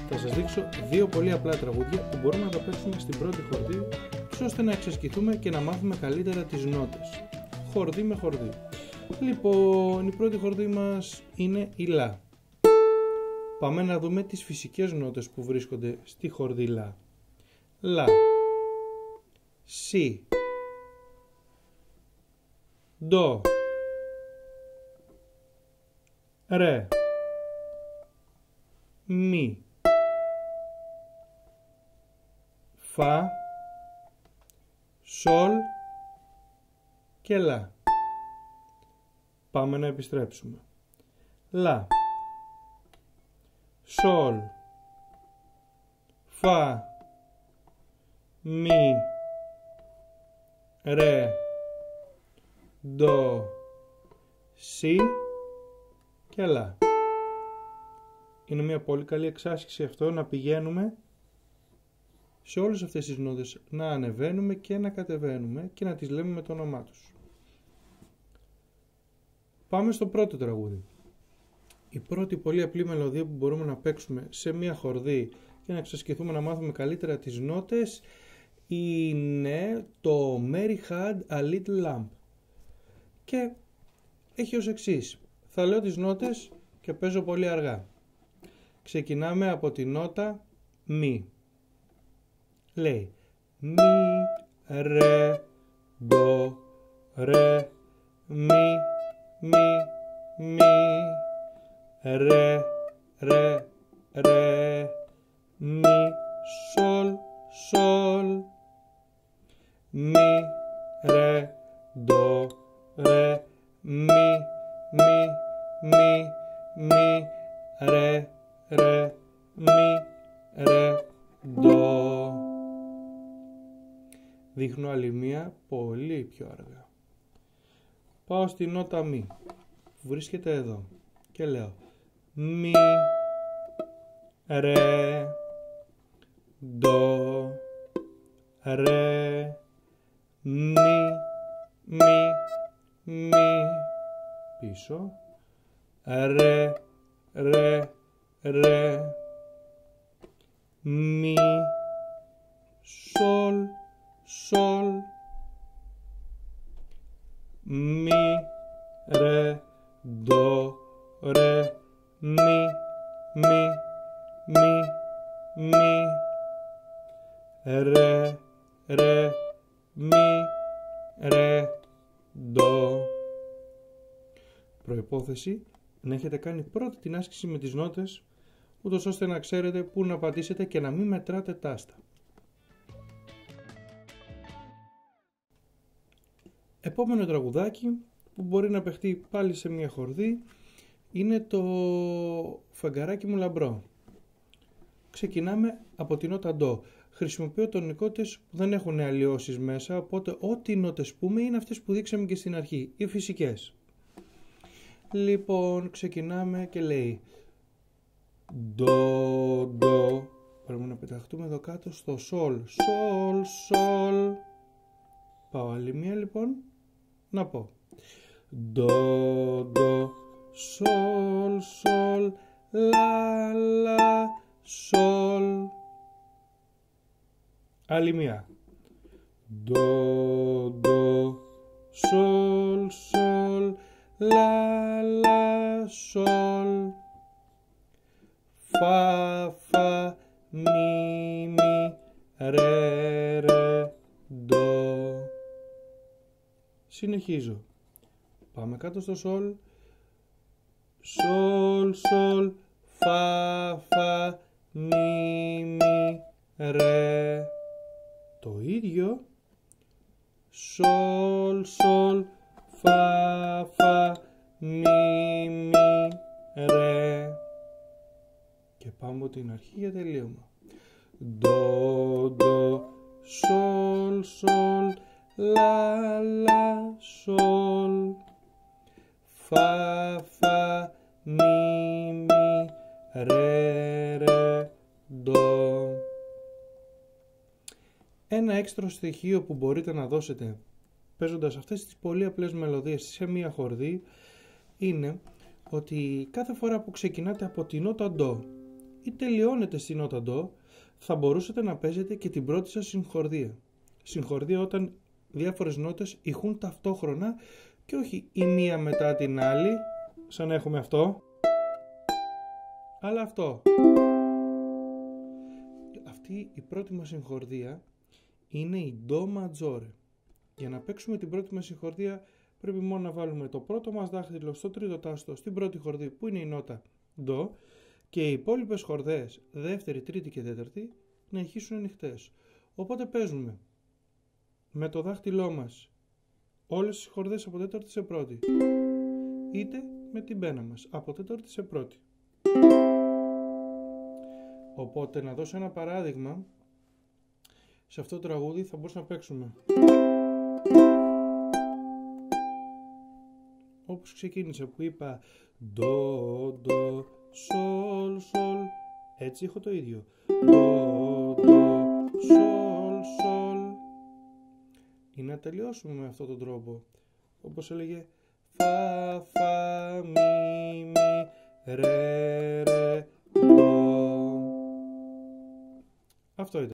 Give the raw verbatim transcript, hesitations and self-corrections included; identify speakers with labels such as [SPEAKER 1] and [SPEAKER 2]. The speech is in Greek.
[SPEAKER 1] θα σας δείξω δύο πολύ απλά τραγούδια που μπορούμε να τα παίξουμε στην πρώτη χορδή, ώστε να εξασκηθούμε και να μάθουμε καλύτερα τις νότες. Χορδή με χορδή. Λοιπόν, η πρώτη χορδή μας είναι η Λα. Πάμε να δούμε τις φυσικές νότες που βρίσκονται στη χορδή Λα. Λα, Σι, Ντο, Ρε, Μι, Φα, Σολ και Λα. Πάμε να επιστρέψουμε. Λα, Σολ, Φα, Μι, Ρε, Ντο, Σι και Λα. Είναι μια πολύ καλή εξάσκηση αυτό, να πηγαίνουμε σε όλες αυτές τις νότες, να ανεβαίνουμε και να κατεβαίνουμε και να τις λέμε με το όνομά τους. Πάμε στο πρώτο τραγούδι. Η πρώτη πολύ απλή μελωδία που μπορούμε να παίξουμε σε μια χορδή και να εξασκηθούμε να μάθουμε καλύτερα τις νότες είναι το Mary Had a Little Lamb. Και έχει ως εξής. Θα λέω τις νότες και παίζω πολύ αργά. Ξεκινάμε από τη νότα Μι. Λέει Μι, Ρε, Ντο, Ρε, Μι, Μι, Μι, Ρε, Ρε, Ρε, Μι, Σολ, Σολ, Μι, Ρε, Ντο, Ρε, Μι, Μι, Μι, Μι, Ρε, Ρε, Μι, Ρε, Ντο. Δείχνω άλλη μία πολύ πιο αργά. Πάω στη νότα Μι που βρίσκεται εδώ και λέω Μι, Ρε, Ντο, Ρε, Μι, Μι, Μι, πίσω, Ρε, Ρε, Ρε, Μι, Σολ, Σολ, Μι, Ρε, Ντο, Ρε, Μι, Μι, Μι, Μι, Ρε, Ρε, Μι, Ρε, Ντο. Προϋπόθεση να έχετε κάνει πρώτη την άσκηση με τις νότες, ούτως ώστε να ξέρετε πού να πατήσετε και να μην μετράτε τάστα. Επόμενο τραγουδάκι που μπορεί να παιχτεί πάλι σε μια χορδή είναι το Φεγγαράκι μου λαμπρό. Ξεκινάμε από τη νότα Ντο. Χρησιμοποιώ τονικότητες που δεν έχουν αλλοιώσεις μέσα, οπότε ό,τι νότες πούμε είναι αυτές που δείξαμε και στην αρχή, οι φυσικές. Λοιπόν, ξεκινάμε και λέει Ντο, Ντο. Πρέπει να πεταχτούμε εδώ κάτω στο Σολ. Σολ, Σολ. Πάω άλλη μία λοιπόν. Να πω Ντο, Ντο, Σολ, Σολ, Λα, Λα, Σολ. Άλλη μία. Ντο, Ντο, Σολ, Σολ, Λα, Λα, Σολ. Φα, Φα, Μι, Μι, Ρε, Ρε, Ντο. Συνεχίζω. Πάμε κάτω στο Σολ. Σολ, Σολ, Φα, Φα, Μι, Μι, Ρε. Το ίδιο. Σολ, Σολ, Φα, Φα, Μι, Μι, Ρε. Και πάμε από την αρχή για τελείωμα. Ντο, Ντο, Σολ, Σολ, Λα, Λα, Σολ. Φα, Φα, Μι, Μι, Ρε, Ρε, Ντο. Ένα έξτρα στοιχείο που μπορείτε να δώσετε παίζοντας αυτές τις πολύ απλές μελωδίες σε μία χορδή είναι ότι κάθε φορά που ξεκινάτε από τη νότα Ντο ή τελειώνετε στη νότα ντο, θα μπορούσατε να παίζετε και την πρώτη σας συγχορδία. Συγχορδία όταν διάφορες νότες ηχούν ταυτόχρονα και όχι η μία μετά την άλλη, σαν έχουμε αυτό, αλλά αυτό. Αυτή η πρώτη μας συγχορδία είναι η ντο ματζόρε. Για να παίξουμε την πρώτη μας συγχορδία πρέπει μόνο να βάλουμε το πρώτο μας δάχτυλο στο τρίτο τάστο στην πρώτη χορδή που είναι η νότα ντο και οι υπόλοιπες χορδές, δεύτερη, τρίτη και τέταρτη, να ηχήσουν ανοιχτές. Οπότε παίζουμε με το δάχτυλό μας όλες τις χορδές από τέταρτη σε πρώτη, είτε με την πένα μας από τέταρτη σε πρώτη. Οπότε να δώσω ένα παράδειγμα, σε αυτό το τραγούδι θα μπορούσαμε να παίξουμε όπως ξεκίνησε που είπα ντο, ντο, σολ, σολ, έτσι έχω το ίδιο, ντο, ντο, σολ, σολ, ή να τελειώσουμε με αυτόν τον τρόπο όπως έλεγε φα, φα, μι, μι, ρε, ρε, ντο. Αυτό ήταν.